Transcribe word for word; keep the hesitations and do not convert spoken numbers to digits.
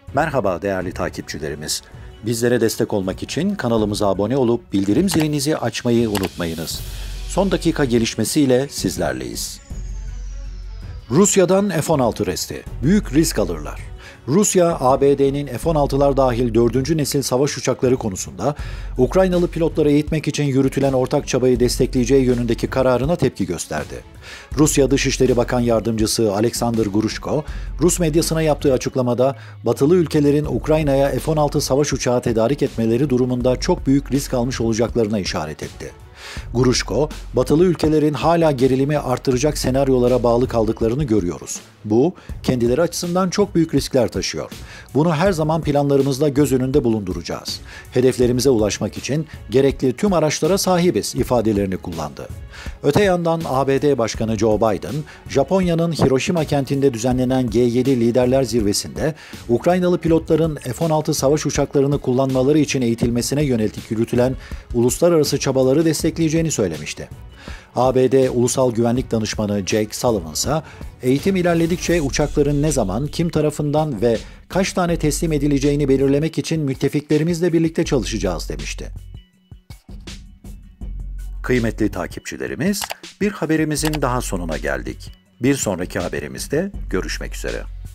Merhaba değerli takipçilerimiz. Bizlere destek olmak için kanalımıza abone olup bildirim zilinizi açmayı unutmayınız. Son dakika gelişmesiyle sizlerleyiz. Rusya'dan F on altı resti. Büyük risk alırlar. Rusya, A B D'nin F on altılar dahil dördüncü nesil savaş uçakları konusunda Ukraynalı pilotları eğitmek için yürütülen ortak çabayı destekleyeceği yönündeki kararına tepki gösterdi. Rusya Dışişleri Bakan Yardımcısı Alexander Grushko, Rus medyasına yaptığı açıklamada batılı ülkelerin Ukrayna'ya F on altı savaş uçağı tedarik etmeleri durumunda çok büyük risk almış olacaklarına işaret etti. Grushko, batılı ülkelerin hala gerilimi artıracak senaryolara bağlı kaldıklarını görüyoruz. Bu, kendileri açısından çok büyük riskler taşıyor. Bunu her zaman planlarımızda göz önünde bulunduracağız. Hedeflerimize ulaşmak için gerekli tüm araçlara sahibiz ifadelerini kullandı. Öte yandan A B D Başkanı Joe Biden, Japonya'nın Hiroşima kentinde düzenlenen G yedi Liderler Zirvesi'nde Ukraynalı pilotların F on altı savaş uçaklarını kullanmaları için eğitilmesine yönelik yürütülen uluslararası çabaları destekleyeceğini söylemişti. A B D Ulusal Güvenlik Danışmanı Jake Sullivan ise eğitim ilerledikçe uçakların ne zaman, kim tarafından ve kaç tane teslim edileceğini belirlemek için müttefiklerimizle birlikte çalışacağız demişti. Kıymetli takipçilerimiz, bir haberimizin daha sonuna geldik. Bir sonraki haberimizde görüşmek üzere.